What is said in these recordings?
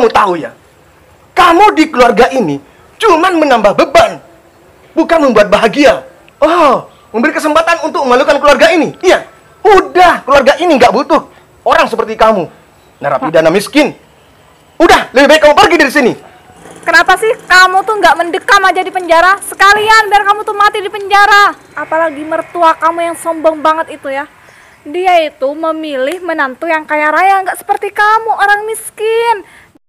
kamu tahu ya, kamu di keluarga ini cuman menambah beban, bukan membuat bahagia. Oh, memberi kesempatan untuk memalukan keluarga ini. Iya, udah, keluarga ini nggak butuh orang seperti kamu, narapidana miskin. Udah, lebih baik kamu pergi dari sini. Kenapa sih kamu tuh nggak mendekam aja di penjara? Sekalian biar kamu tuh mati di penjara. Apalagi mertua kamu yang sombong banget itu ya. Dia itu memilih menantu yang kaya raya, nggak seperti kamu, orang miskin.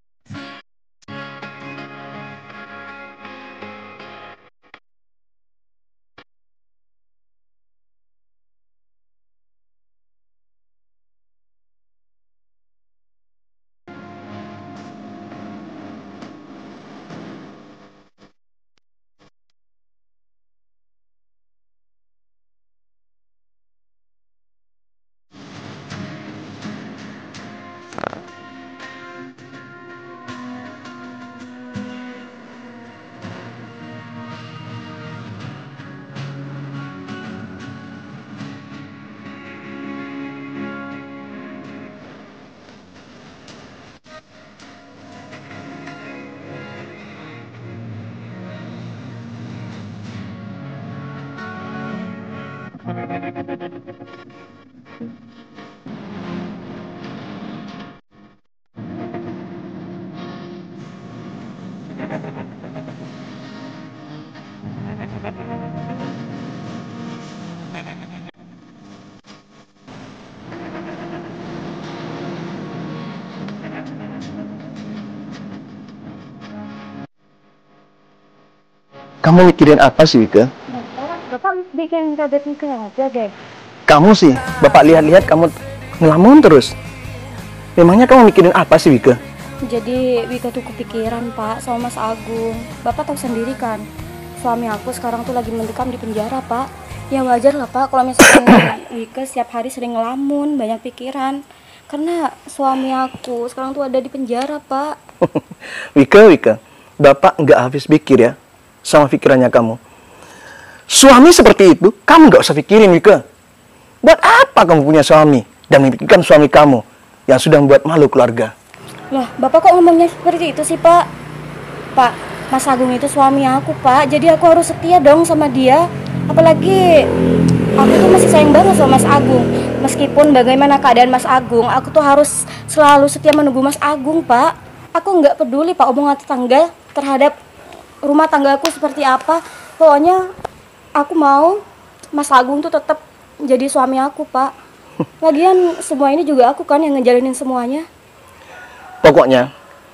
Kamu mikirin apa sih, Wike? Bapak bikin kaget aja deh. Kamu sih, Bapak lihat-lihat kamu ngelamun terus. Memangnya kamu mikirin apa sih, Wike? Jadi Wika tuh kepikiran Pak sama Mas Agung. Bapak tahu sendiri kan, suami aku sekarang tuh lagi mendekam di penjara Pak. Ya wajar lah Pak kalau misalnya Wika setiap hari sering ngelamun, banyak pikiran. Karena suami aku sekarang tuh ada di penjara Pak. Wike, Bapak nggak habis pikir ya sama pikirannya kamu. Suami seperti itu, kamu nggak usah pikirin, Wike. Buat apa kamu punya suami dan memikirkan suami kamu yang sudah membuat malu keluarga? Lah, Bapak kok ngomongnya seperti itu sih, Pak? Pak, Mas Agung itu suami aku, Pak. Jadi aku harus setia dong sama dia. Apalagi aku tuh masih sayang banget sama Mas Agung. Meskipun bagaimana keadaan Mas Agung, aku tuh harus selalu setia menunggu Mas Agung, Pak. Aku nggak peduli, Pak, omongan tetangga terhadap rumah tanggaku seperti apa. Pokoknya aku mau Mas Agung tuh tetap jadi suami aku, Pak. Lagian semua ini juga aku kan yang ngejalinin semuanya. Pokoknya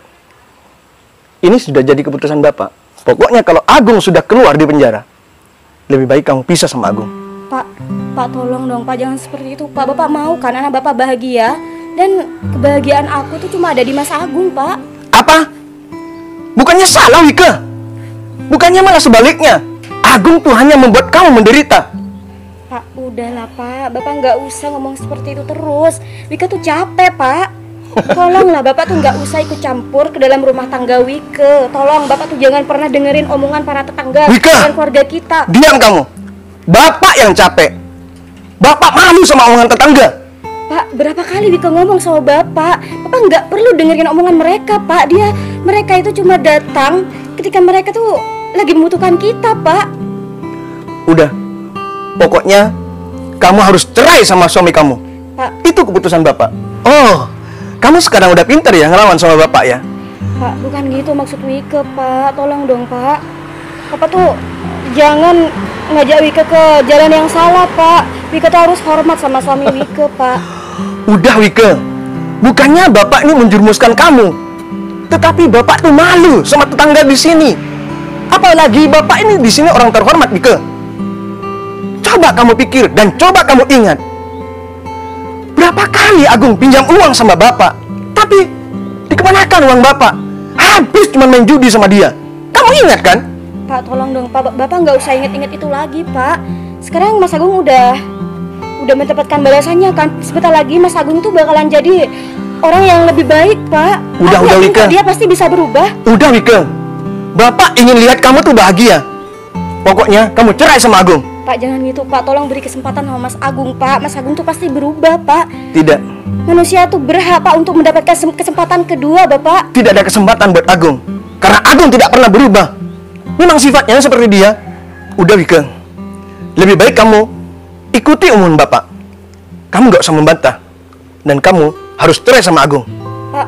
ini sudah jadi keputusan Bapak. Pokoknya kalau Agung sudah keluar di penjara, lebih baik kamu pisah sama Agung. Pak tolong dong Pak, jangan seperti itu Pak. Bapak mau kan anak Bapak bahagia, dan kebahagiaan aku tuh cuma ada di Mas Agung, Pak. Apa? Bukannya salah, Wike? Bukannya malah sebaliknya, Agung tuh hanya membuat kamu menderita. Pak, udahlah Pak, Bapak nggak usah ngomong seperti itu terus. Wika tuh capek Pak. Tolonglah Bapak tuh nggak usah ikut campur ke dalam rumah tangga Wike. Tolong Bapak tuh jangan pernah dengerin omongan para tetangga dan keluarga kita. Diam kamu. Bapak yang capek. Bapak malu sama omongan tetangga. Pak, berapa kali Wika ngomong sama Bapak. Bapak nggak perlu dengerin omongan mereka Pak. Mereka itu cuma datang ketika mereka tuh lagi membutuhkan kita Pak. Udah, pokoknya kamu harus cerai sama suami kamu. Pak, itu keputusan Bapak. Oh, kamu sekarang udah pintar ya ngelawan sama Bapak ya? Pak, bukan gitu maksud Wike, Pak. Tolong dong, Pak. Bapak tuh jangan ngajak Wike ke jalan yang salah, Pak. Wike tuh harus hormat sama suami Wike, Pak. Udah, Wike. Bukannya Bapak ini menjerumuskan kamu, tetapi Bapak tuh malu sama tetangga di sini. Apalagi Bapak ini di sini orang terhormat, Wike. Coba kamu pikir dan coba kamu ingat. Berapa kali Agung pinjam uang sama Bapak, tapi dikemanakan uang Bapak? Habis cuma main judi sama dia. Kamu ingat kan? Pak, tolong dong Pak. Bapak nggak usah inget-inget itu lagi, Pak. Sekarang Mas Agung udah mendapatkan balasannya kan. Sebentar lagi Mas Agung tuh bakalan jadi orang yang lebih baik, Pak. Udah, Wike. Dia pasti bisa berubah. Udah, Wike. Bapak ingin lihat kamu tuh bahagia. Pokoknya kamu cerai sama Agung. Pak, jangan gitu Pak, tolong beri kesempatan sama Mas Agung Pak. Mas Agung tuh pasti berubah Pak. Tidak. Manusia tuh berhak Pak untuk mendapatkan kesempatan kedua, Bapak. Tidak ada kesempatan buat Agung. Karena Agung tidak pernah berubah. Memang sifatnya seperti dia. Udah Wike, lebih baik kamu ikuti omongan Bapak. Kamu gak usah membantah. Dan kamu harus cerai sama Agung. Pak.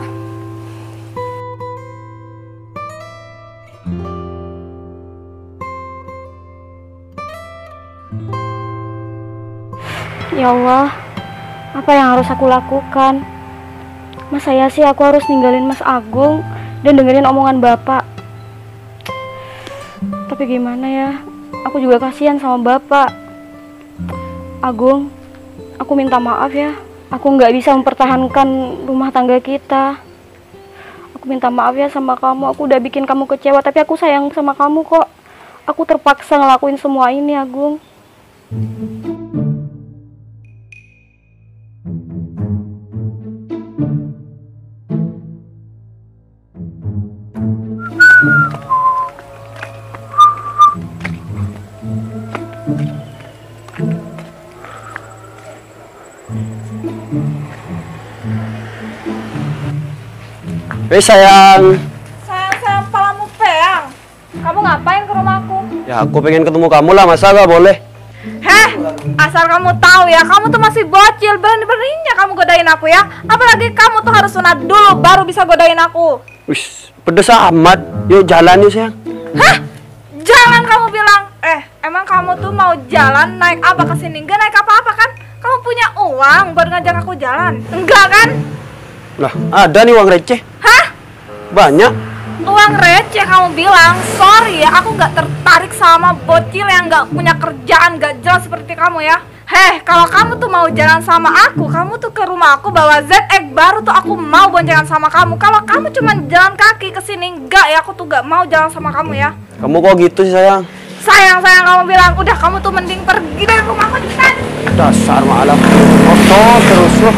Ya Allah, apa yang harus aku lakukan? Masa ya sih aku harus ninggalin Mas Agung dan dengerin omongan Bapak? Tapi gimana ya? Aku juga kasihan sama Bapak. Agung, aku minta maaf ya. Aku nggak bisa mempertahankan rumah tangga kita. Aku minta maaf ya sama kamu. Aku udah bikin kamu kecewa, tapi aku sayang sama kamu kok. Aku terpaksa ngelakuin semua ini, Agung. Sayang. Sayang palamu peang. Kamu ngapain ke rumahku? Ya aku pengen ketemu kamu lah, masa gak boleh? Heh, asal kamu tahu ya, kamu tuh masih bocil, berani-beraninya kamu godain aku ya. Apalagi kamu tuh harus sunat dulu baru bisa godain aku. Wis, pedes amat. Yuk jalan yuk sayang. Hah? Jalan kamu bilang? Emang kamu tuh mau jalan naik apa ke sini? Enggak naik apa-apa kan? Kamu punya uang buat ngajak aku jalan? Enggak kan? Lah, ada nih uang receh. Hah? Banyak. Uang receh kamu bilang? Sorry ya, aku nggak tertarik sama bocil yang nggak punya kerjaan, nggak jelas seperti kamu ya. Heh, kalau kamu tuh mau jalan sama aku, kamu tuh ke rumah aku bawa ZX baru tuh aku mau boncengan sama kamu. Kalau kamu cuma jalan kaki ke sini, enggak ya, aku tuh nggak mau jalan sama kamu ya. Kamu kok gitu sih sayang? Sayang kamu bilang, udah kamu tuh mending pergi dari rumahku cepetan. Dasar malam kotor terus loh.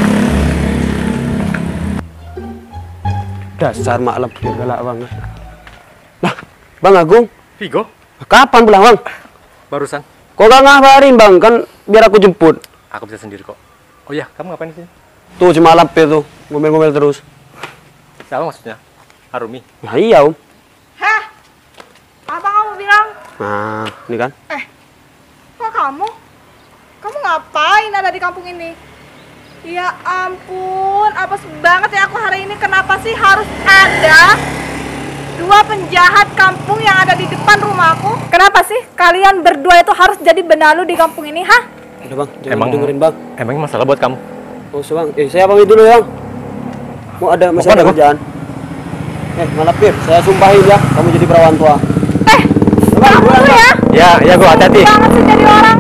Dasar mak lebih galak banget. Lah, Bang Agung, Vigo, kapan pulang Bang? barusan. Kok gak ngabarin Bang? Kan biar aku jemput. Aku bisa sendiri kok. Oh iya, kamu ngapain di sini? Tuh cuma lapir tuh, ngomel-ngomel terus. Siapa maksudnya? Harumi. Nah iya Om. Heh, apa kamu bilang? Nah, ini kan. Kok kamu? Kamu ngapain ada di kampung ini? Ya ampun, apes banget ya aku hari ini. Kenapa sih harus ada dua penjahat kampung yang ada di depan rumahku? Kenapa sih kalian berdua itu harus jadi benalu di kampung ini, hah? Udah Bang, jangan dengerin Bang. Emang masalah buat kamu? Oh Bang, saya pamit dulu ya Bang. Masih ada kerjaan. Malapir, saya sumpahin ya, kamu jadi perawan tua. Kamu tuh ya? Ya gua hati-hati. Banget sih jadi orang.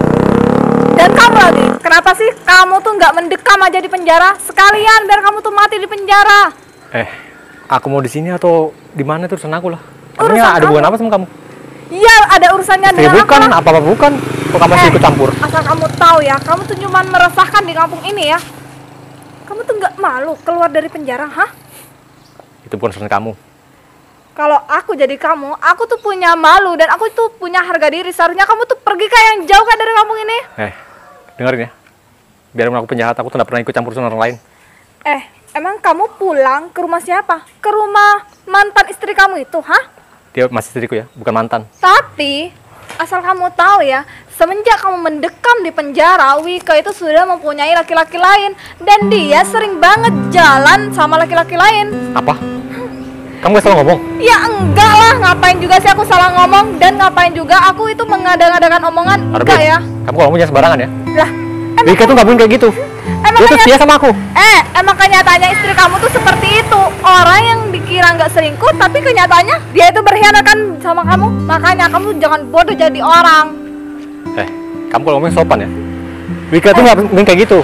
Dan kamu lagi, kenapa sih kamu tuh nggak mendekam aja di penjara? Sekalian biar kamu tuh mati di penjara. Aku mau di sini atau di mana itu urusan aku lah. Urusan Emangnya ada kamu? hubungan apa sama kamu? Iya, ada urusannya dengan Bukan, aku. apa-apa bukan. Kok kamu masih ikut campur? Asal kamu tahu ya, kamu tuh cuma meresahkan di kampung ini ya. Kamu tuh nggak malu keluar dari penjara, hah? Itu bukan urusan kamu. Kalau aku jadi kamu, aku tuh punya malu dan aku tuh punya harga diri. Seharusnya kamu tuh pergi kayak yang jauh kan dari kampung ini. Dengerin ya. Biarpun aku penjahat, aku tuh gak pernah ikut campur urusan orang lain. Emang kamu pulang ke rumah siapa? Ke rumah mantan istri kamu itu, hah? Dia masih istriku ya, bukan mantan. Tapi, asal kamu tahu ya, semenjak kamu mendekam di penjara, Wika itu sudah mempunyai laki-laki lain. Dan dia sering banget jalan sama laki-laki lain. Apa? Kamu gak salah ngomong? Ya enggak lah, ngapain juga sih aku salah ngomong. Dan ngapain juga aku itu mengada-ngadakan omongan. Enggak ya. Kamu kalau ngomong jangan sembarangan ya. Lah, Wika tuh gak mungkin kayak gitu. Dia tuh setia sama aku. Emang kenyataannya istri kamu tuh seperti itu. Orang yang dikira nggak selingkuh, tapi kenyataannya dia itu berkhianat kan sama kamu. Makanya kamu jangan bodoh jadi orang. Kamu kalau ngomong sopan ya. Wika tuh gak mungkin kayak gitu.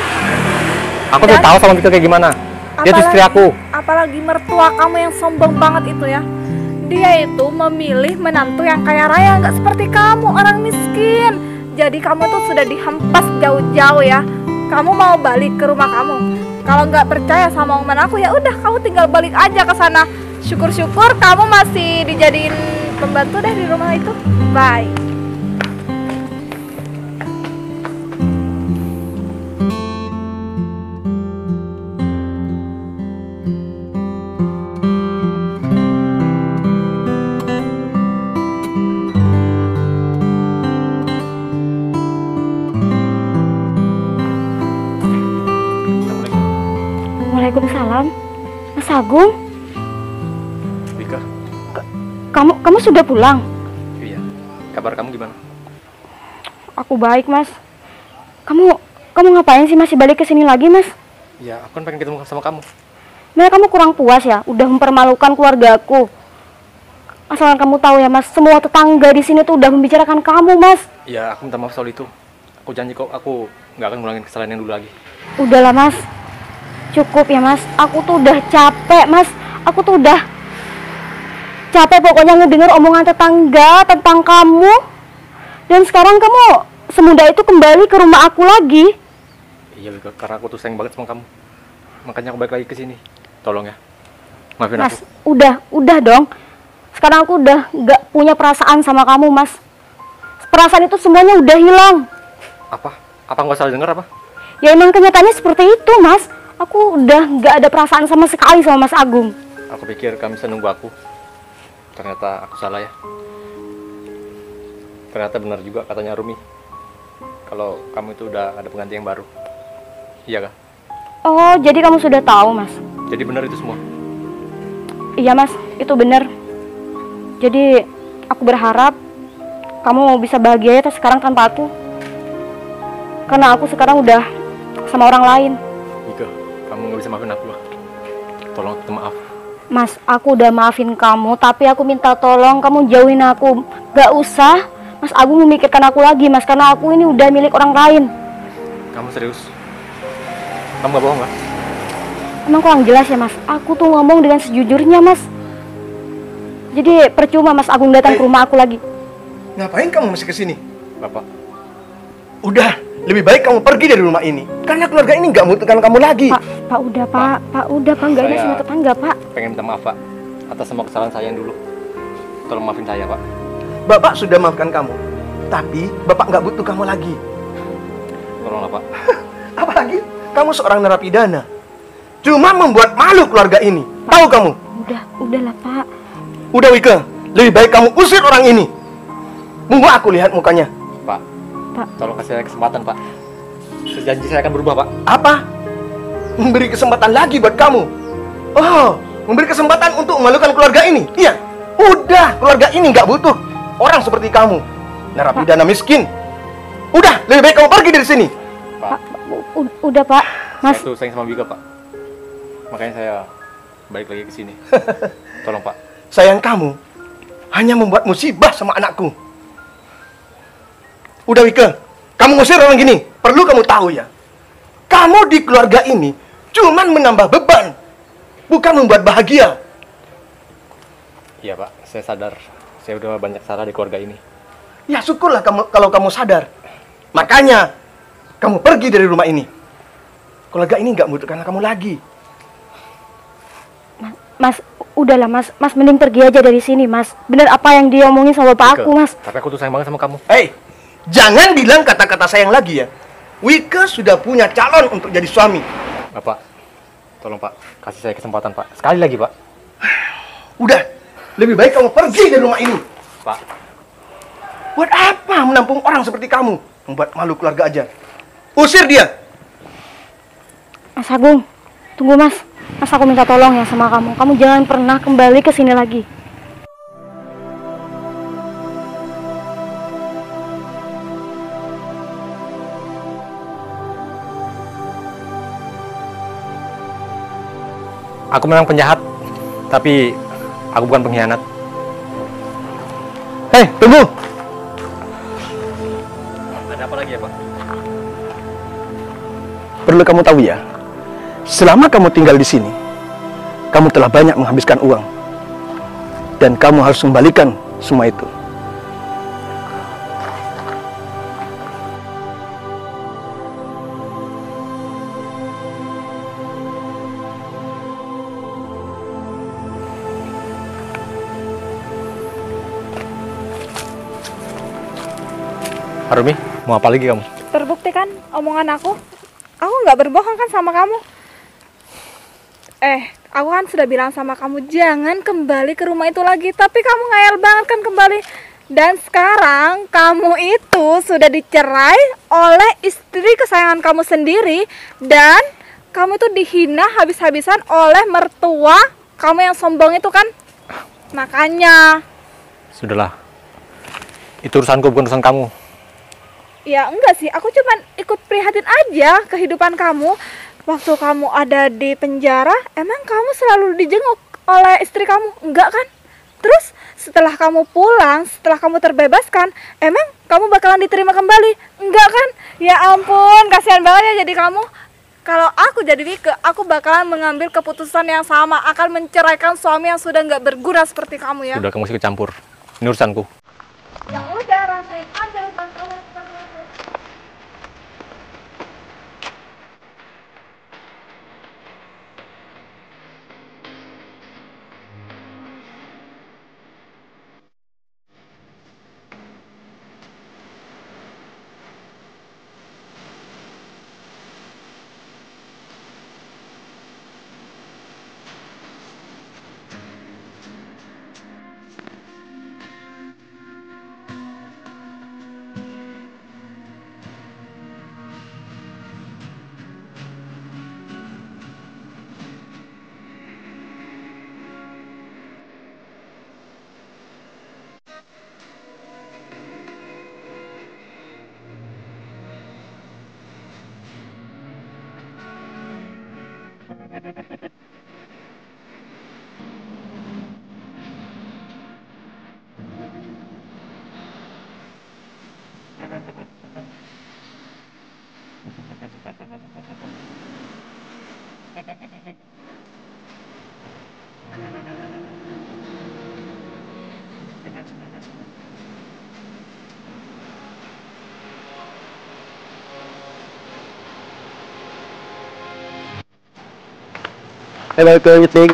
Aku tuh tahu sama Wika kayak gimana. Dia tuh istri aku. Apalagi mertua kamu yang sombong banget itu ya. Dia itu memilih menantu yang kaya raya, nggak seperti kamu, orang miskin. Jadi kamu tuh sudah dihempas jauh-jauh ya. Kamu mau balik ke rumah kamu. Kalau nggak percaya sama omongan aku, ya udah kamu tinggal balik aja ke sana. Syukur-syukur kamu masih dijadiin pembantu deh di rumah itu. Bye. Mas Agung, Wika. kamu sudah pulang? Iya. Kabar kamu gimana? Aku baik, Mas. Kamu ngapain sih masih balik ke sini lagi, Mas? Ya, aku kan pengen ketemu sama kamu. Nah, kamu kurang puas ya, udah mempermalukan keluargaku. Asalkan kamu tahu ya, Mas, semua tetangga di sini tuh udah membicarakan kamu, Mas. Ya, aku minta maaf soal itu. Aku janji kok, aku nggak akan ngulangin kesalahan yang dulu lagi. Udahlah, Mas. Cukup ya, Mas. Aku tuh udah capek, Mas. Aku tuh udah capek pokoknya ngedenger omongan tetangga tentang kamu. Dan sekarang kamu semudah itu kembali ke rumah aku lagi. Iya, Wika, karena aku tuh sayang banget sama kamu. Makanya aku balik lagi ke sini. Tolong ya. Maafin Mas, aku. udah dong. Sekarang aku udah nggak punya perasaan sama kamu, Mas. Perasaan itu semuanya udah hilang. Apa? Apa nggak salah dengar apa? Ya emang kenyataannya seperti itu, Mas. Aku udah nggak ada perasaan sama sekali sama Mas Agung. Aku pikir kamu bisa nunggu aku. Ternyata aku salah ya. Ternyata benar juga katanya Rumi. Kalau kamu itu udah ada pengganti yang baru. Iya kah? Oh, jadi kamu sudah tahu, Mas? Jadi benar itu semua? Iya, Mas. Itu benar. Jadi aku berharap kamu bisa bahagia ya sekarang tanpa aku. Karena aku sekarang udah sama orang lain. Wika, kamu nggak bisa maafin aku lah. Tolong aku maaf. Mas, aku udah maafin kamu, tapi aku minta tolong kamu jauhin aku. Gak usah Mas Agung memikirkan aku lagi, Mas, karena aku ini udah milik orang lain. Kamu serius? Kamu gak bohong, kan? Emang kurang jelas ya, Mas? Aku tuh ngomong dengan sejujurnya, Mas. Jadi percuma Mas Agung datang ke rumah aku lagi. Ngapain kamu masih kesini? Bapak. Udah, lebih baik kamu pergi dari rumah ini. Karena keluarga ini nggak membutuhkan kamu lagi. Pak, udah, Pak. Udah, Pak. Nggak enak sama tetangga, Pak. Pengen minta maaf, Pak. Atas semua kesalahan saya yang dulu. Tolong maafin saya, Pak. Bapak sudah maafkan kamu. Tapi, Bapak nggak butuh kamu lagi. Tolonglah, Pak. Apalagi, kamu seorang narapidana. Cuma membuat malu keluarga ini. Pak, tahu kamu? Udahlah, Pak. Udah, Wika. Lebih baik kamu usir orang ini. Mau aku lihat mukanya. Pak, tolong kasih saya kesempatan, Pak. Sejanji saya akan berubah, Pak. Apa? Memberi kesempatan lagi buat kamu? Oh, memberi kesempatan untuk memalukan keluarga ini? Iya. Udah, keluarga ini nggak butuh orang seperti kamu. Narapidana miskin. Udah, lebih baik kamu pergi dari sini. Pak, udah, Pak. Mas. Saya tuh sayang sama Wika, Pak. Makanya saya balik lagi ke sini. Tolong, Pak. Sayang kamu hanya membuat musibah sama anakku. Udah, Wika, kamu ngusir orang gini. Perlu kamu tahu ya, kamu di keluarga ini cuman menambah beban, bukan membuat bahagia. Iya, Pak, saya sadar. Saya udah banyak salah di keluarga ini. Ya syukurlah kalau kamu sadar. Makanya kamu pergi dari rumah ini. Keluarga ini nggak membutuhkan kamu lagi. Mas, udahlah, Mas. Mas mending pergi aja dari sini, Mas. Bener apa yang dia omongin sama bapak aku, Mas. Tapi aku tuh sayang banget sama kamu. Hei, jangan bilang kata-kata sayang lagi ya. Wika sudah punya calon untuk jadi suami. Bapak, tolong Pak, kasih saya kesempatan Pak. Sekali lagi Pak. Udah, lebih baik kamu pergi dari rumah ini. Pak. Buat apa menampung orang seperti kamu? Membuat malu keluarga aja. Usir dia. Mas Agung, tunggu Mas. Mas, aku minta tolong ya sama kamu. Kamu jangan pernah kembali ke sini lagi. Aku memang penjahat, tapi aku bukan pengkhianat. Hei, tunggu! Ada apa lagi ya, Pak? Perlu kamu tahu ya, selama kamu tinggal di sini, kamu telah banyak menghabiskan uang. Dan kamu harus kembalikan semua itu. Rumi, mau apa lagi kamu? Terbukti kan omongan aku? Aku nggak berbohong kan sama kamu? Aku kan sudah bilang sama kamu jangan kembali ke rumah itu lagi. Tapi kamu ngayal banget kan kembali. Dan sekarang kamu itu sudah dicerai oleh istri kesayangan kamu sendiri. Dan kamu itu dihina habis-habisan oleh mertua kamu yang sombong itu kan? Makanya. Sudahlah. Itu urusanku, bukan urusan kamu. Ya enggak sih, aku cuman ikut prihatin aja kehidupan kamu. Waktu kamu ada di penjara, emang kamu selalu dijenguk oleh istri kamu? Enggak kan? Terus setelah kamu pulang, setelah kamu terbebaskan, emang kamu bakalan diterima kembali? Enggak kan? Ya ampun, kasihan banget ya jadi kamu. Kalau aku jadi Wike, aku bakalan mengambil keputusan yang sama, akan menceraikan suami yang sudah nggak berguna seperti kamu ya. Sudah, kamu ikut campur. Ini urusanku. Ya udah, rasain aja utang kamu. Balik ke meeting.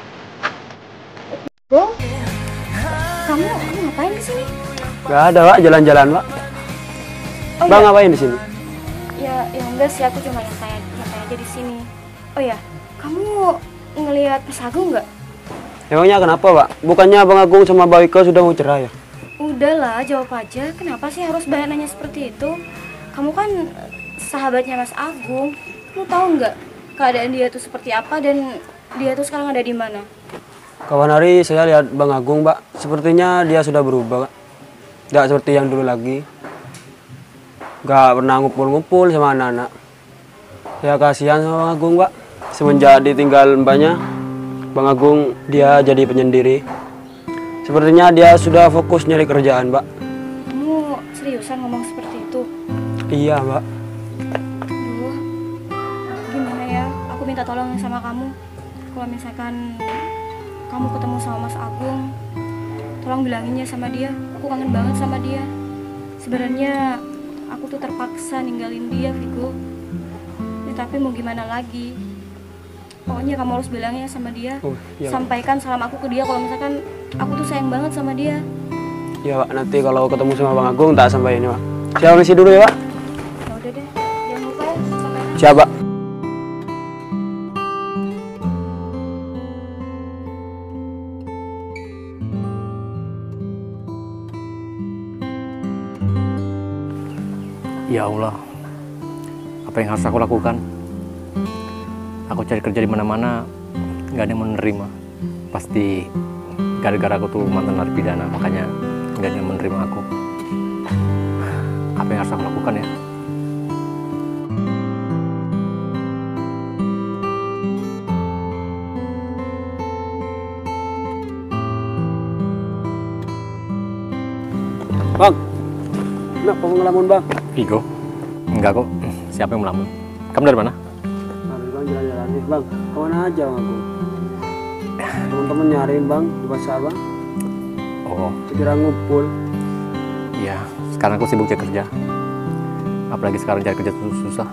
Bro, kamu ngapain di sini? Gak ada, Pak, jalan-jalan, Pak. Oh Bang ya, ngapain di sini? ya enggak sih, aku cuma nyantai aja di sini. Oh ya, kamu ngelihat Mas Agung nggak? Emangnya kenapa, Pak? Bukannya Bang Agung sama Mbak Wike sudah mau cerai ya? Udahlah, jawab aja. Kenapa sih harus banyak nanya seperti itu? Kamu kan sahabatnya Mas Agung. Kamu tahu nggak keadaan dia tuh seperti apa dan dia tuh sekarang ada di mana? Kawan hari saya lihat Bang Agung, Pak. Sepertinya dia sudah berubah, Pak. Tidak seperti yang dulu lagi. Gak pernah ngumpul-ngumpul sama anak-anak. Saya kasihan sama Bang Agung, Pak. Semenjak ditinggal mbaknya, Bang Agung dia jadi penyendiri. Sepertinya dia sudah fokus nyari kerjaan, Pak. Kamu seriusan ngomong seperti itu? Iya, Pak. Aduh, gimana ya? Aku minta tolong sama kamu. Kalau misalkan kamu ketemu sama Mas Agung, tolong bilangin ya sama dia. Aku kangen banget sama dia. Sebenarnya aku tuh terpaksa ninggalin dia, Vigo. Ya, tapi mau gimana lagi? Pokoknya kamu harus bilangnya sama dia. Oh, iya, Sampaikan salam aku ke dia kalau misalkan aku tuh sayang banget sama dia. Iya, Pak. Nanti kalau ketemu sama Bang Agung tak sampai ini, Pak. Saya misi dulu ya, Pak. Ya udah deh, jangan lupa ya, sampaikan. Siap, Pak. Ya Allah, apa yang harus aku lakukan? Aku cari kerja di mana-mana, nggak ada yang menerima. Pasti gara-gara aku tuh mantan narapidana, makanya nggak ada yang menerima aku. Apa yang harus aku lakukan ya? Bang, kenapa mau ngelamun, Bang? Vigo? Enggak kok. Siapa yang melamun? Kamu dari mana? Mari, Bang, jalan-jalan nih, Bang. Kemana aja, Bang Agung? Teman-teman nyariin, Bang, di pasar, Bang. Oh, Segera ngumpul. iya. Sekarang aku sibuk cari kerja. Apalagi sekarang cari kerja susah.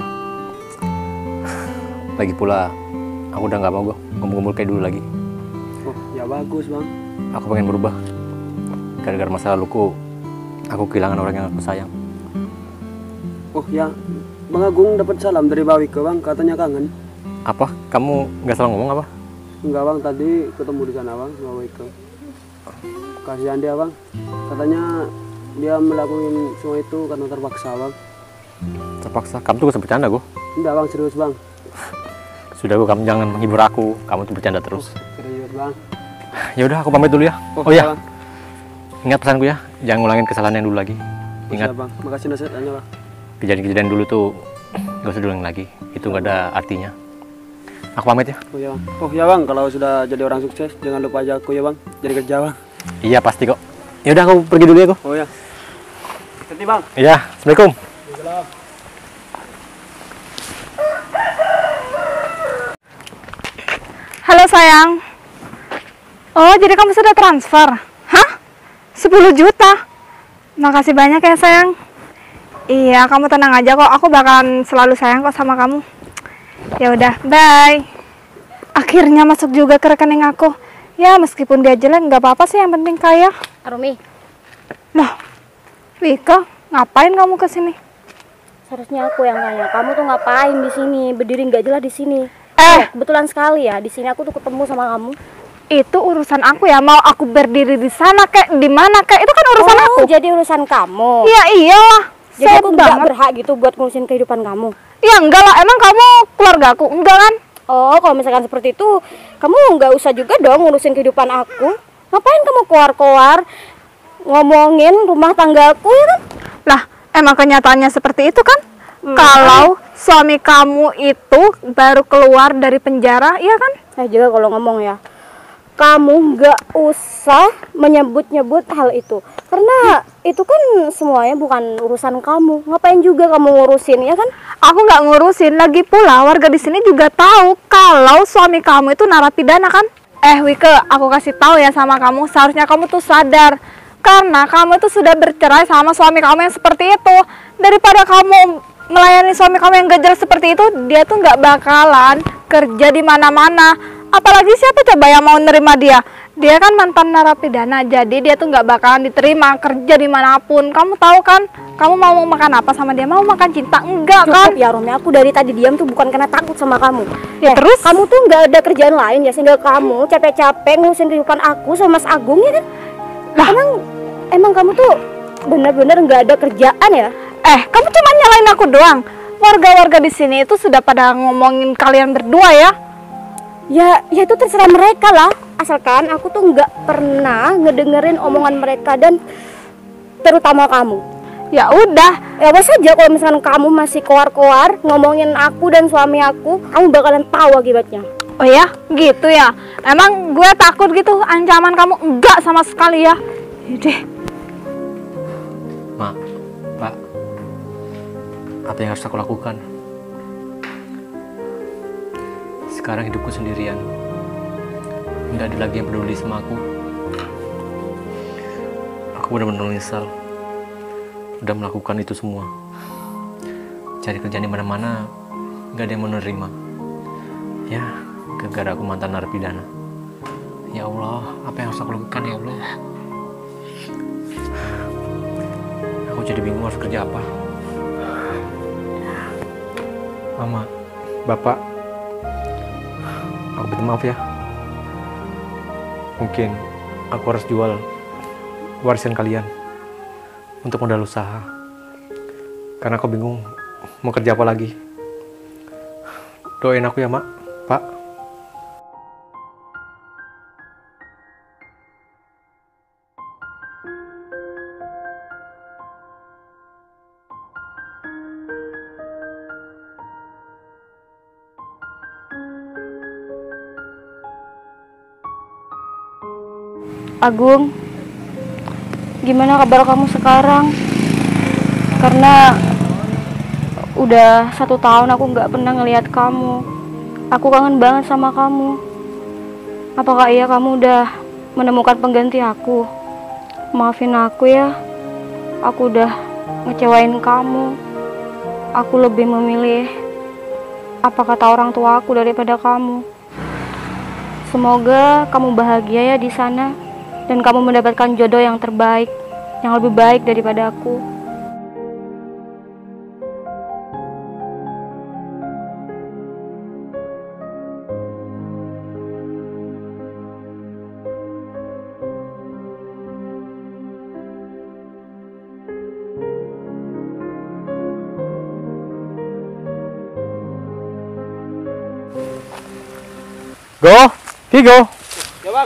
Lagi pula, aku udah nggak mau ngumpul-ngumpul kayak dulu lagi. Oh, ya bagus, Bang. Aku pengen berubah. Gara-gara masa laluku, aku kehilangan orang yang aku sayang. Oh, ya. Bang Agung dapat salam dari Mbak Wike, Bang. Katanya kangen. Apa? Kamu nggak salah ngomong apa? Enggak, Bang. Tadi ketemu di sana, Bang, sama Mbak Wike. Kasihan dia, Bang. Katanya dia melakukan semua itu karena terpaksa, Bang. Terpaksa. Kamu tuh gak bercanda, gue. Enggak, Bang. Serius, Bang. Sudah, kamu jangan menghibur aku. Kamu tuh bercanda terus. Serius bang. Ya udah, aku pamit dulu ya. Oh iya, ya, bang. ingat pesanku ya, jangan ngulangin kesalahan yang dulu lagi. Ingat, Siap, bang. Makasih nasihatnya bang. kejadian-kejadian dulu tuh gak usah diulang lagi. Itu gak ada artinya. Aku pamit ya. Oh iya bang. Oh iya bang, kalau sudah jadi orang sukses jangan lupa aja aku ya bang. Jadi kerja bang. Iya pasti kok. Ya udah, aku pergi dulu ya aku. Oh iya. Hati bang. Iya, assalamualaikum. Halo sayang. Oh, jadi kamu sudah transfer? Hah? 10 juta? Makasih banyak ya sayang. Iya, kamu tenang aja kok. Aku bakalan selalu sayang kok sama kamu. Ya udah, bye. Akhirnya masuk juga ke rekening aku. Ya, meskipun dia jelek, nggak apa-apa sih. Yang penting kaya. Arumi, Loh, Wika, ngapain kamu ke sini? seharusnya aku yang nanya. Kamu tuh ngapain di sini? Berdiri nggak jelas di sini. Kebetulan sekali ya, di sini aku tuh ketemu sama kamu. Itu urusan aku ya. Mau aku berdiri di sana kek, di mana kek, itu kan urusan aku. Jadi urusan kamu. Iya iyalah. Jadi Saya aku banget. nggak berhak gitu buat ngurusin kehidupan kamu. Ya enggak lah, emang kamu keluarga aku? Enggak kan? Oh, kalau misalkan seperti itu, kamu nggak usah juga dong ngurusin kehidupan aku. Ngapain kamu keluar-keluar ngomongin rumah tanggaku ya kan? Lah, emang kenyataannya seperti itu kan? Kalau suami kamu itu baru keluar dari penjara, iya kan? Saya juga kalau ngomong ya, kamu nggak usah menyebut-nyebut hal itu. Karena itu kan semuanya bukan urusan kamu. Ngapain juga kamu ngurusin, ya kan? Aku nggak ngurusin. Lagi pula warga di sini juga tahu kalau suami kamu itu narapidana kan? Wike, aku kasih tahu ya sama kamu, seharusnya kamu tuh sadar. Karena kamu itu sudah bercerai sama suami kamu yang seperti itu. Daripada kamu melayani suami kamu yang gak jelas seperti itu, dia tuh nggak bakalan kerja di mana-mana. Apalagi siapa coba yang mau nerima dia? Dia kan mantan narapidana, jadi dia tuh nggak bakalan diterima kerja dimanapun. Kamu tahu kan? Kamu mau makan apa sama dia? Mau makan cinta? Enggak kan? Cukup ya Romi, aku dari tadi diam tuh bukan karena takut sama kamu. Ya terus? Kamu tuh nggak ada kerjaan lain ya, sehingga kamu capek-capek ngurusin kehidupan aku sama Mas Agung ya kan? Lah, Emang kamu tuh bener-bener nggak ada kerjaan ya? kamu cuma nyalain aku doang. Warga-warga di sini itu sudah pada ngomongin kalian berdua ya. Ya itu terserah mereka lah. Asalkan aku tuh nggak pernah ngedengerin omongan mereka dan terutama kamu. Ya udah, Ya wes aja kalau misalkan kamu masih keluar-keluar ngomongin aku dan suami aku, kamu bakalan tahu akibatnya. oh ya, gitu ya. Emang gue takut gitu ancaman kamu? Enggak sama sekali ya. Yaudah, Mak, Pak, apa yang harus aku lakukan? Sekarang hidupku sendirian. Nggak ada lagi yang peduli sama aku. Aku benar-benar menyesal udah melakukan itu semua. Cari kerjaan di mana-mana, nggak ada yang menerima. Ya, gara-gara aku mantan narapidana. Ya Allah, apa yang harus aku lakukan ya Allah? Aku jadi bingung harus kerja apa. Mama, Bapak, aku minta maaf ya. Mungkin aku harus jual warisan kalian untuk modal usaha. Karena aku bingung mau kerja apa lagi. Doain aku ya, Mak, Pak. Agung, gimana kabar kamu sekarang? Karena udah 1 tahun aku nggak pernah ngelihat kamu. Aku kangen banget sama kamu. Apakah iya kamu udah menemukan pengganti aku? Maafin aku ya, aku udah ngecewain kamu. Aku lebih memilih apa kata orang tua aku daripada kamu. Semoga kamu bahagia ya di sana. Dan kamu mendapatkan jodoh yang terbaik, yang lebih baik daripada aku. Go, Vigo. Ya bang.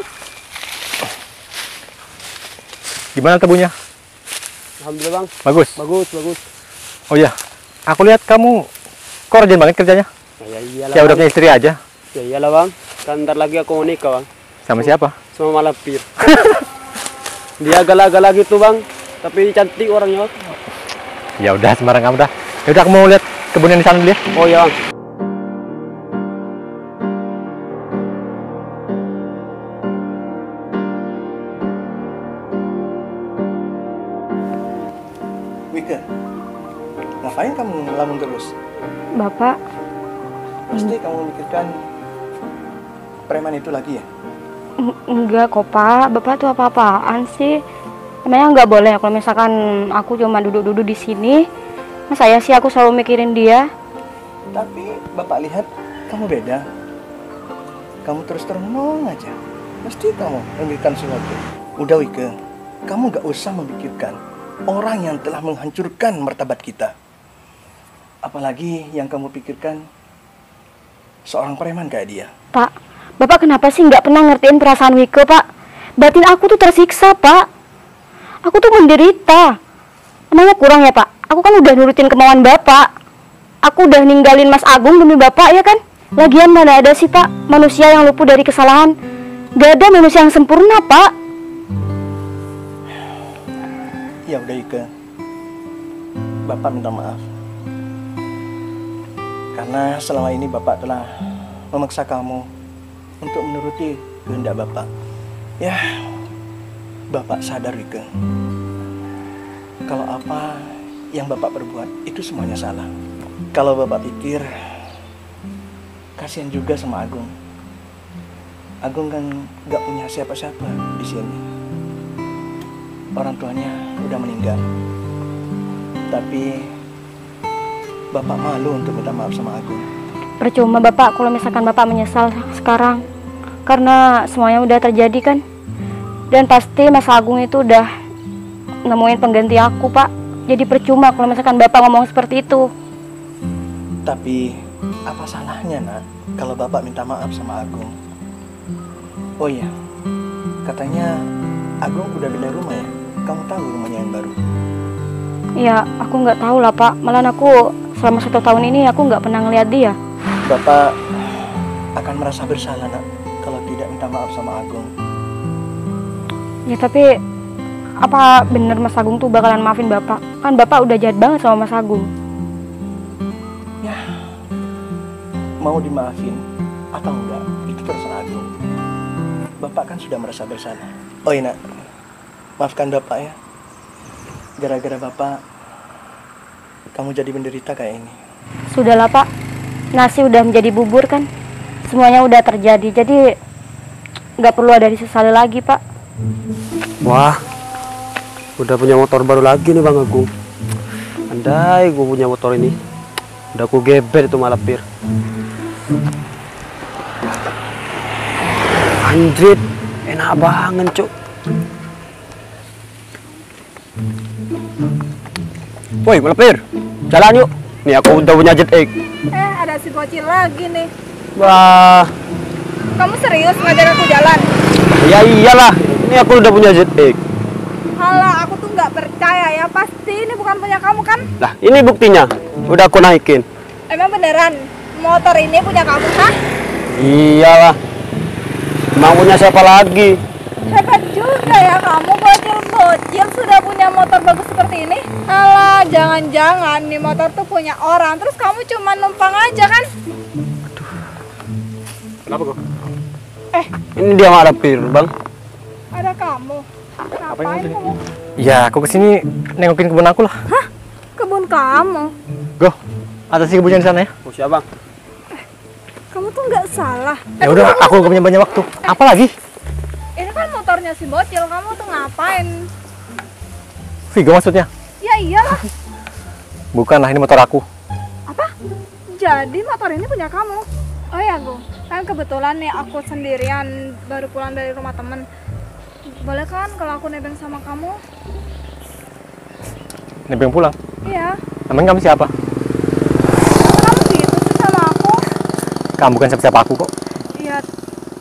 Gimana tebunya? Alhamdulillah bang. Bagus. Bagus, bagus. Oh iya, aku lihat kamu kok rajin banget kerjanya. Ya iyalah. Kayak udah bang. punya istri aja. Ya iyalah bang. Kan ntar lagi aku mau nikah bang. Sama siapa? Sama Malapir. Dia galak-galak gitu bang. Tapi cantik orangnya bang. Ya udah, sembarang kamu dah. Ya udah, aku mau lihat kebun yang di sana dulu ya. Oh iya bang. Wike, ngapain kamu ngelamun terus? Bapak, Pasti kamu mikirkan preman itu lagi ya? enggak kok Pak. Bapak tuh apa-apaan sih? Emangnya nggak boleh kalau misalkan aku cuma duduk-duduk di sini? Masa ya sih aku selalu mikirin dia? Tapi Bapak lihat kamu beda. Kamu terus termenung aja. Mesti kamu memikirkan sesuatu. Udah Wike, kamu gak usah memikirkan orang yang telah menghancurkan martabat kita. Apalagi yang kamu pikirkan seorang preman kayak dia. Pak, Bapak kenapa sih nggak pernah ngertiin perasaan Wike, Pak? Batin aku tuh tersiksa, Pak. Aku tuh menderita. Emangnya kurang ya, Pak? Aku kan udah nurutin kemauan Bapak. Aku udah ninggalin Mas Agung demi Bapak, ya kan? Lagian mana ada sih, Pak, manusia yang luput dari kesalahan? Gak ada manusia yang sempurna, Pak. Ya udah Wike, Bapak minta maaf. Karena selama ini Bapak telah memaksa kamu untuk menuruti kehendak Bapak. Ya, Bapak sadar Wike, kalau apa yang Bapak perbuat itu semuanya salah. Kalau Bapak pikir, kasihan juga sama Agung. Agung kan gak punya siapa-siapa di sini. Orang tuanya udah meninggal. Tapi Bapak malu untuk minta maaf sama Agung. Percuma Bapak kalau misalkan Bapak menyesal sekarang. Karena semuanya udah terjadi kan. Dan pasti Mas Agung itu udah nemuin pengganti aku, Pak. Jadi percuma kalau misalkan Bapak ngomong seperti itu. Tapi apa salahnya nak kalau Bapak minta maaf sama Agung? Oh iya, katanya Agung udah pindah rumah ya? Kamu tahu rumahnya yang baru? Ya, aku nggak tahu lah Pak. Malah aku selama 1 tahun ini aku nggak pernah ngeliat dia. Bapak akan merasa bersalah nak kalau tidak minta maaf sama Agung. Ya tapi apa bener Mas Agung tuh bakalan maafin Bapak? Kan Bapak udah jahat banget sama Mas Agung. Ya, mau dimaafin atau enggak itu terserah Agung. Bapak kan sudah merasa bersalah. Oh iya nak, maafkan Bapak ya. Gara-gara Bapak kamu jadi menderita kayak ini. Sudahlah Pak, nasi udah menjadi bubur kan. Semuanya udah terjadi, jadi nggak perlu ada disesali lagi Pak. Wah, udah punya motor baru lagi nih Bang Agung. Andai gue punya motor ini, udah aku geber itu Malapir. Anjrit, enak banget cuk. Woi Malapir, jalan yuk. Nih aku udah punya jet egg. Ada si bocil lagi nih. Wah, Kamu serius ngajak aku jalan? ya iyalah. Ini aku udah punya jet egg. Halah, aku tuh nggak percaya ya. Pasti ini bukan punya kamu kan? Lah, ini buktinya. Udah aku naikin. Emang beneran motor ini punya kamu, Hah? Iyalah. Mau punya siapa lagi? Hebat juga ya kamu, bocil-bocil sudah punya motor bagus seperti ini. Alah, jangan-jangan nih motor tuh punya orang. Terus kamu cuma numpang aja kan? Kenapa kok? Ini dia Malapir, Bang. Ada kamu. Ngapain kamu? Ya, aku kesini nengokin kebun aku lah. Hah? Kebun kamu? Go, atas si kebunnya di sana ya. Oh, siapa, Bang? Kamu tuh nggak salah. Ya udah, aku gak punya banyak waktu. Apa lagi? Ini kan motornya si bocil. Kamu tuh ngapain? Vigo maksudnya? Ya iyalah. Bukanlah, ini motor aku. Apa? Jadi motor ini punya kamu? Oh ya, Gung. Kan kebetulan nih aku sendirian baru pulang dari rumah temen. Boleh kan kalau aku nebeng sama kamu? Nebeng pulang. Iya. Emang kamu siapa? Kamu gitu sih sama aku? Kamu bukan siapa-siapa aku kok. Iya.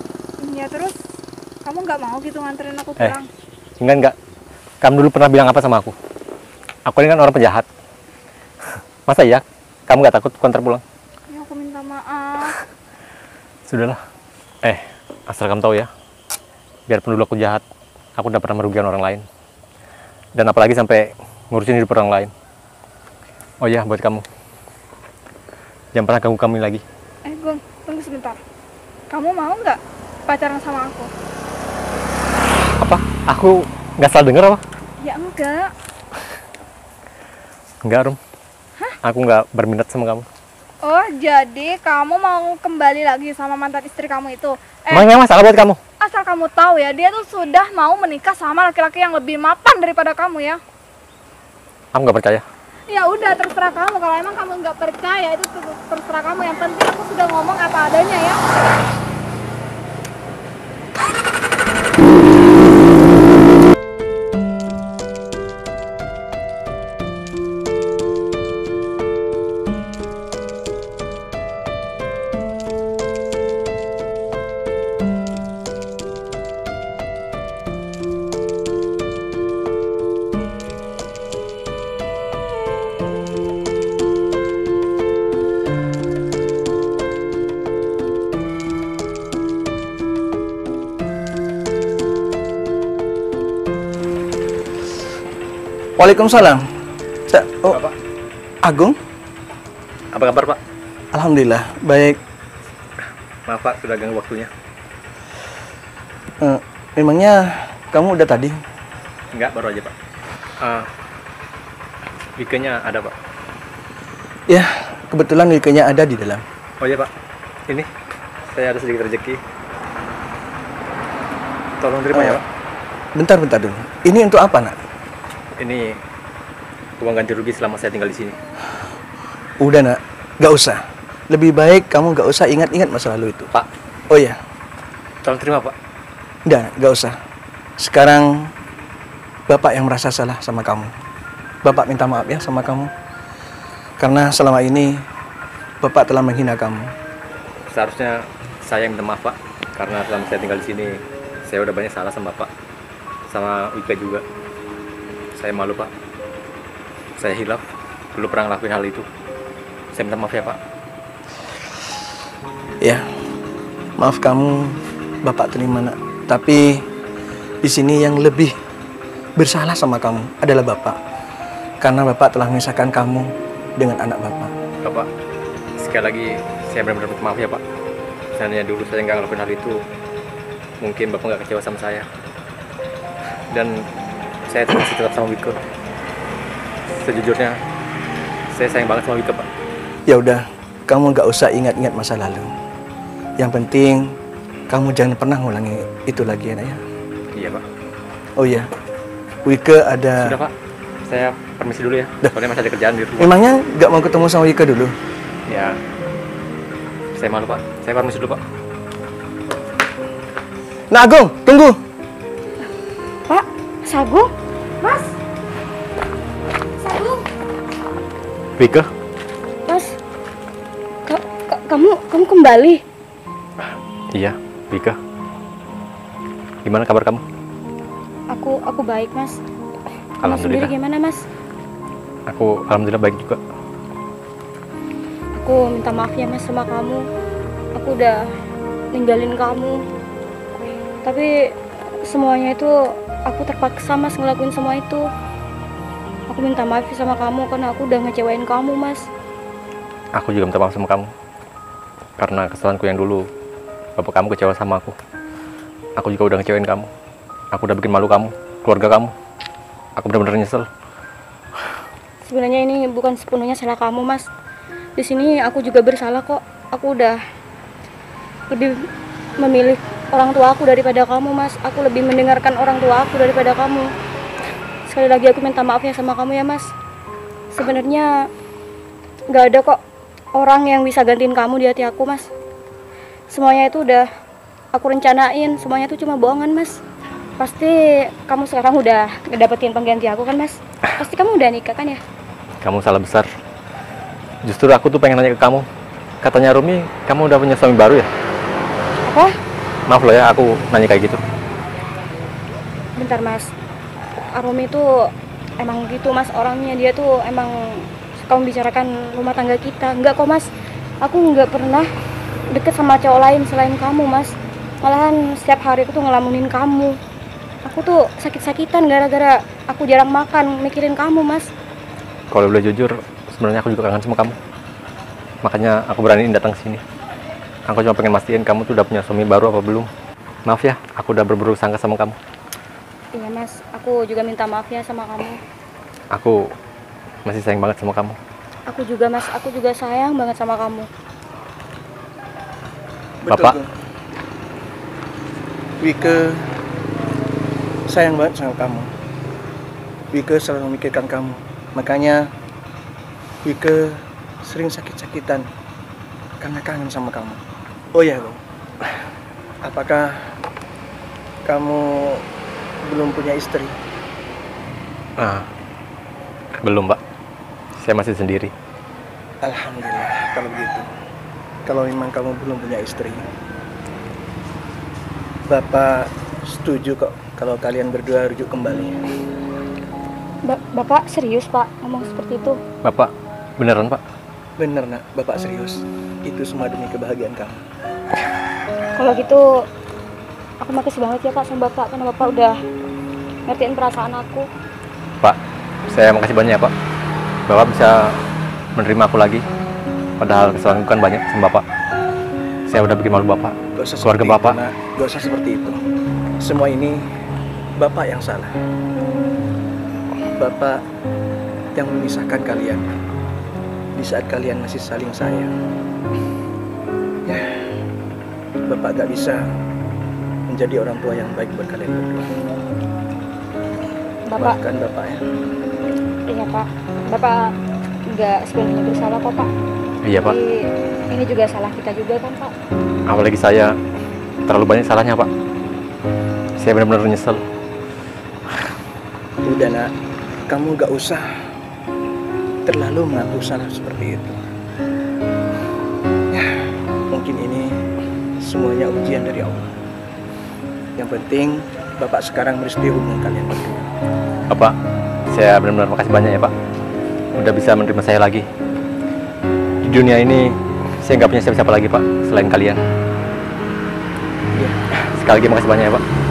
Ya terus kamu nggak mau gitu nganterin aku pulang? Enggak. Kamu dulu pernah bilang apa sama aku? Aku ini kan orang penjahat. Masa iya? Kamu nggak takut aku antar pulang? Ya aku minta maaf. Sudahlah. Asal kamu tahu ya, biarpun dulu aku jahat, aku tidak pernah merugikan orang lain. Dan apalagi sampai ngurusin hidup orang lain. Oh ya, buat kamu, jangan pernah ganggu kami lagi. Gung, tunggu sebentar. Kamu mau nggak pacaran sama aku? Apa? Aku nggak salah dengar apa? Ya enggak. Enggak, Rum. Aku nggak berminat sama kamu. Oh, jadi kamu mau kembali lagi sama mantan istri kamu itu? Emangnya masalah buat kamu? Asal kamu tahu ya, dia tuh sudah mau menikah sama laki-laki yang lebih mapan daripada kamu ya. Aku nggak percaya. Ya udah, terserah kamu. Kalau emang kamu nggak percaya, itu terserah kamu. Yang penting aku sudah ngomong apa adanya ya. Waalaikumsalam. Bapak. Agung? Apa kabar, Pak? Alhamdulillah, baik. Maaf, Pak, sudah ganggu waktunya. Memangnya kamu udah tadi? Enggak, baru aja, Pak. Weekendnya ada, Pak. Ya, kebetulan weekendnya ada di dalam. Oh iya, Pak. Ini, saya ada sedikit rezeki. Tolong terima ya, Pak. Bentar dulu. Ini untuk apa, Nak? Ini uang ganti rugi selama saya tinggal di sini. Udah, Nak. Gak usah. Lebih baik kamu gak usah ingat-ingat masa lalu itu. Pak, Oh iya. tolong terima, Pak. Udah, Nak. Gak usah. Sekarang Bapak yang merasa salah sama kamu. Bapak minta maaf ya sama kamu. Karena selama ini Bapak telah menghina kamu. Seharusnya saya yang minta maaf, Pak. Karena selama saya tinggal di sini, saya udah banyak salah sama Bapak. Sama Wika juga. Saya malu, Pak. Saya hilaf. Dulu pernah ngelakuin hal itu. Saya minta maaf ya, Pak. Ya, maaf kamu, Bapak terima, Nak. Tapi di sini yang lebih bersalah sama kamu adalah Bapak. Karena Bapak telah memisahkan kamu dengan anak Bapak. Bapak, sekali lagi saya benar-benar minta maaf ya, Pak. Seandainya dulu saya nggak ngelakuin hal itu, mungkin Bapak nggak kecewa sama saya. Dan saya masih tetap sama Wika. Sejujurnya, saya sayang banget sama Wika, Pak. Ya udah, kamu gak usah ingat-ingat masa lalu. Yang penting kamu jangan pernah ngulangi itu lagi ya, Nak, ya. Iya, Pak. Oh iya, Wika ada. Sudah, Pak. Saya permisi dulu ya. Dah. Soalnya masih ada kerjaan di rumah. Emangnya gak mau ketemu sama Wika dulu? Ya, saya malu, Pak. Saya permisi dulu, Pak. Nah, Agung, tunggu. Pak, Sagung? Mas? Sagung? Wika, Mas? Kamu kembali? iya, Wika. Gimana kabar kamu? Aku baik, Mas. Kamu Alhamdulillah. sendiri gimana, Mas? Aku alhamdulillah baik juga. Aku minta maaf ya, Mas, sama kamu. Aku udah ninggalin kamu. Tapi semuanya itu aku terpaksa, Mas, ngelakuin semua itu. Aku minta maaf sama kamu karena aku udah ngecewain kamu, Mas. Aku juga minta maaf sama kamu. Karena kesalahanku yang dulu, bapak kamu kecewa sama aku. Aku juga udah ngecewain kamu. Aku udah bikin malu kamu, keluarga kamu. Aku benar-benar nyesel. Sebenarnya ini bukan sepenuhnya salah kamu, Mas. Di sini aku juga bersalah kok. Aku udah lebih memilih orang tua aku daripada kamu, Mas. Aku lebih mendengarkan orang tua aku daripada kamu. Sekali lagi aku minta maaf ya sama kamu ya, Mas. Sebenarnya nggak ada kok orang yang bisa gantiin kamu di hati aku, Mas. Semuanya itu udah aku rencanain. Semuanya itu cuma bohongan, Mas. Pasti kamu sekarang udah ngedapetin pengganti aku kan, Mas? Pasti kamu udah nikah kan ya? Kamu salah besar. Justru aku tuh pengen nanya ke kamu. Katanya Rumi, kamu udah punya suami baru ya? Apa? Maaf loh ya, aku nanya kayak gitu. Bentar Mas, Arumi itu emang gitu Mas orangnya, dia tuh emang suka membicarakan rumah tangga kita. Enggak kok Mas, aku nggak pernah deket sama cowok lain selain kamu Mas. Malahan setiap hari aku tuh ngelamunin kamu. Aku tuh sakit-sakitan gara-gara aku jarang makan mikirin kamu Mas. Kalau boleh jujur, sebenarnya aku juga kangen sama kamu. Makanya aku beraniin datang ke sini. Aku cuma pengen mastiin kamu tuh udah punya suami baru apa belum. Maaf ya, aku udah berburuk sangka sama kamu. Iya Mas, aku juga minta maaf ya sama kamu. Aku masih sayang banget sama kamu. Aku juga Mas, aku juga sayang banget sama kamu. Bapak. Betul, Wike sayang banget sama kamu. Wike selalu memikirkan kamu. Makanya Wike sering sakit-sakitan karena kangen sama kamu. Oh ya, Bang. Apakah kamu belum punya istri? Nah, belum, Pak. Saya masih sendiri. Alhamdulillah kalau begitu. Kalau memang kamu belum punya istri, Bapak setuju kok kalau kalian berdua rujuk kembali. Bapak serius Pak ngomong seperti itu? Bapak, beneran, Pak? Bener nak, Bapak serius. Itu semua demi kebahagiaan kamu. Kalau gitu, aku makasih banget ya Pak sama Bapak karena Bapak udah ngertiin perasaan aku. Pak, saya makasih banyak ya, Pak. Bapak bisa menerima aku lagi. Padahal kesalahan bukan banyak sama Bapak. Saya udah bikin malu Bapak, Gak usah keluarga seperti Bapak. itu, nak. Gak usah seperti itu. Semua ini Bapak yang salah. Bapak yang memisahkan kalian di saat kalian masih saling sayang. Ya, Bapak gak bisa menjadi orang tua yang baik buat kalian berdua. Bapak, Maafkan Bapak ya. iya Pak. Bapak nggak sepenuhnya bersalah kok Pak. Iya, Pak. Jadi, ini juga salah kita juga kan Pak. Apalagi saya terlalu banyak salahnya, Pak. Saya benar-benar nyesel. Udah nak, kamu gak usah terlalu mengaku salah seperti itu. Ya, mungkin ini semuanya ujian dari Allah. Yang penting Bapak sekarang merestui hubungan kalian berdua. Bapak, saya benar-benar makasih banyak ya, Pak. Udah bisa menerima saya lagi. Di dunia ini, saya nggak punya siapa-siapa lagi, Pak, selain kalian. Iya. Sekali lagi makasih banyak ya, Pak.